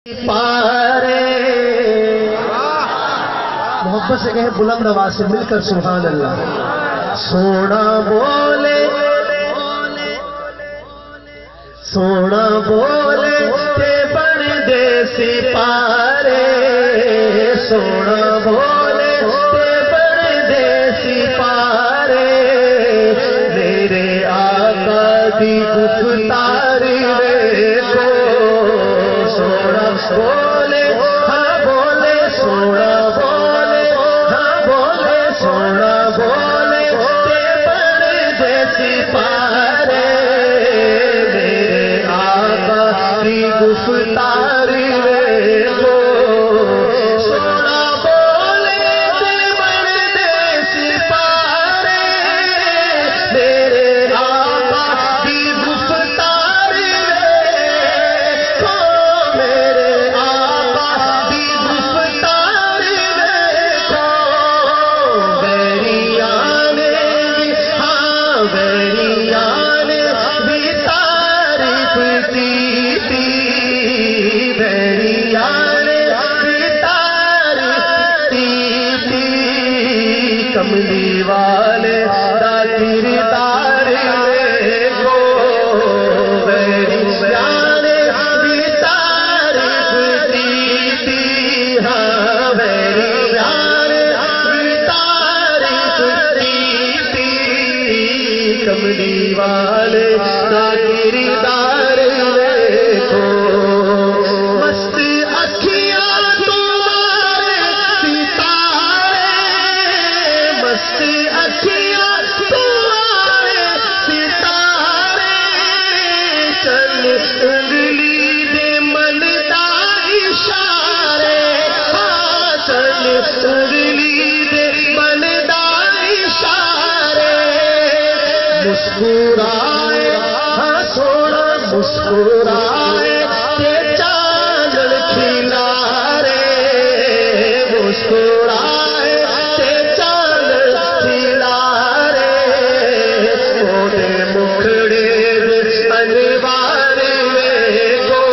پارے محبت سے کہیں بلند آواز سے مل کر سبحان اللہ. سونا بولے سونا بولے تے بن دے سپارے. سونا بولے تے بن دے سپارے. میرے آقا دی گفتاری ویکھو. سونا بولے ہاں بولے سونا بولے ہاں بولے سونا بولے تے بن دے سپارے. میرے آقا دی گفتاری ویکھو. سونا بولے تے بن دے سپارے. میرے آقا دی گفتاری ویکھو. میرے آقا دی گفتاری ویکھو. ویریاں نے ہاں ویریاں نے بھی تعریف کیتی. ویریاں نے بھی تعریف کیتی. کملی والے دا کردار ویکھو. ویریاں نے بھی تعریف کیتی. ہاں ویریاں نے بھی تعریف کیتی. کملی والے دا کردار ویکھو. مست اکھیاں تمہارے ستارے. مست اکھیاں تمہارے ستارے. چل انگلی دے من دا اشارے. ہاں چل انگلی دے من دا اشارے. مسکرائے ہاں سونا مسکرائے تے چاندن کھلارے. مسکرائے تے چاندن کھلارے. اودے مکھڑے دے انوار ویکھو.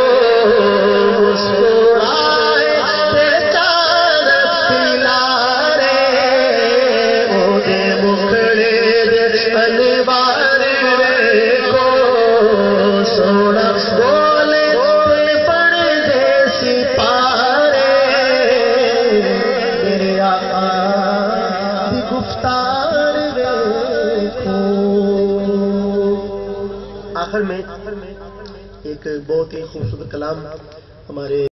مسکرائے تے چاندن کھلارے. اودے مکھڑے دے انوار ویکھو. سونا بولے تے بن دے سپارے. میرے آقا دی گفتار ویکھو. آخر میں ایک بہت ہی خوبصورت کلام ہمارے